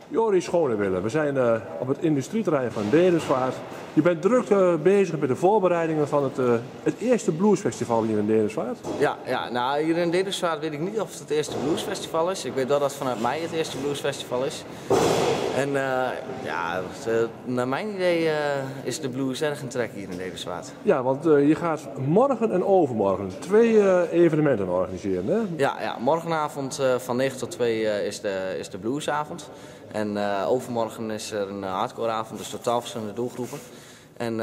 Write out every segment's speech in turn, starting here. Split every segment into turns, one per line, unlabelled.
Joris Schonewille, we zijn op het industrieterrein van Dedemsvaart. Je bent druk bezig met de voorbereidingen van het eerste bluesfestival hier in Dedemsvaart.
Ja, nou hier in Dedemsvaart weet ik niet of het het eerste bluesfestival is. Ik weet wel dat het vanuit mei het eerste bluesfestival is. En naar mijn idee is de blues erg een trek hier in Dedemsvaart.
Ja, want je gaat morgen en overmorgen 2 evenementen organiseren, hè?
Ja, morgenavond van 9 tot 2 is de bluesavond. En overmorgen is er een hardcoreavond, dus totaal verschillende doelgroepen. En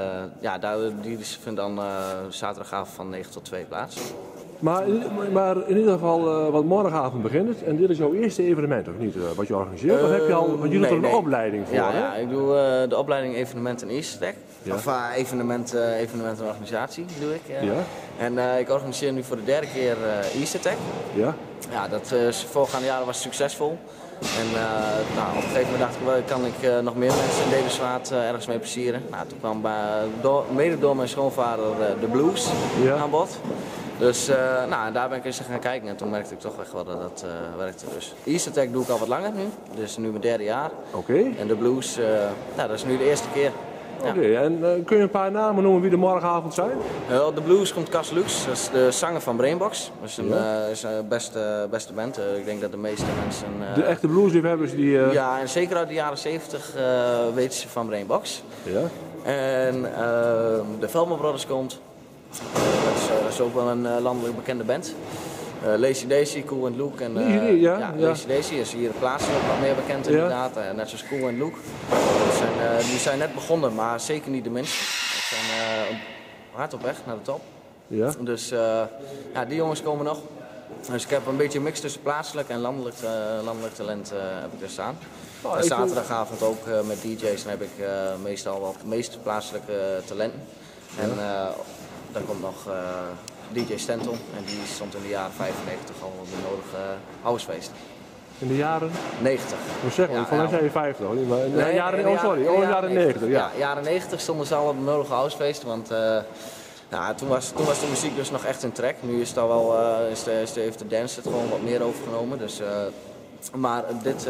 die vindt dan zaterdagavond van 9 tot 2 plaats.
Maar in ieder geval, wat morgenavond begint, en dit is jouw eerste evenement, of niet, wat je organiseert? Of heb je al, want jullie doen er een opleiding voor, hè?
Ja, ik doe de opleiding evenementen en Easter. Ja. Of evenementenorganisatie doe ik.
Ja.
En ik organiseer nu voor de 3e keer Easter Tech.
Ja.
Ja, dat voorgaande jaren was succesvol. En op een gegeven moment dacht ik, wel, kan ik nog meer mensen in Dedemsvaart ergens mee plezieren. Nou, toen kwam mede door mijn schoonvader de blues aan bod. Dus daar ben ik eens gaan kijken en toen merkte ik toch echt wel dat het werkte. Dus Easter Tech doe ik al wat langer nu, dus nu mijn 3e jaar.
Oké.
En de blues, dat is nu de eerste keer.
Oké, en kun je een paar namen noemen wie de morgenavond zijn?
De blues komt Cas Lux, dat is de zanger van Brainbox. Dat is een beste band. Ik denk dat de meeste mensen...
de echte bluesliefhebbers die...
Ja, en zeker uit de jaren 70 weten ze van Brainbox.
Ja.
En de Velma Brothers komt. Dat is ook wel een landelijk bekende band. Lazy Daisy, Cool and Luke. Lazy Daisy is hier plaatselijk wat meer bekend inderdaad. Net zoals Cool and Luke. Die zijn net begonnen, maar zeker niet de minste. Die zijn hard op weg naar de top.
Ja.
Dus die jongens komen nog. Dus ik heb een beetje een mix tussen plaatselijk en landelijk talent heb ik er staan. En zaterdagavond ook met DJ's heb ik meestal wel het meest plaatselijke talenten. En dan komt nog DJ Stenton en die stond in de jaren 95 al op de nodige housefeesten.
In de jaren?
90.
Moet zeggen, van mij zei je 50 hoor. Jaren 90.
Ja, jaren 90 stonden ze al op de nodige housefeesten, want toen was de muziek dus nog echt een track. Nu is het al wel, heeft de dance het gewoon wat meer overgenomen. Dus, maar dit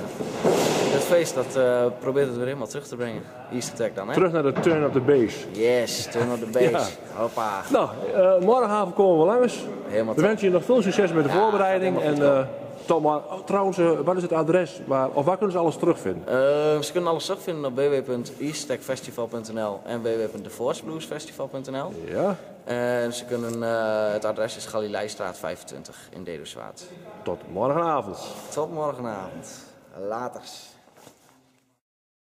feest dat probeert het weer helemaal terug te brengen. Easter Tech dan, hè?
Terug naar de turn up the bass.
Yes, turn up the bass. Ja. Hoppa.
Nou, morgenavond komen we langs.
Helemaal
we wensen je nog veel succes met de voorbereiding. En trouwens, wat is het adres? Waar kunnen ze alles terugvinden?
Ze kunnen alles terugvinden op www.eastertechfestival.nl en www.theforcebluesfestival.nl.
Ja.
En ze kunnen, het adres is Galileistraat 25 in Dedemsvaart.
Tot morgenavond.
Tot morgenavond. Laters.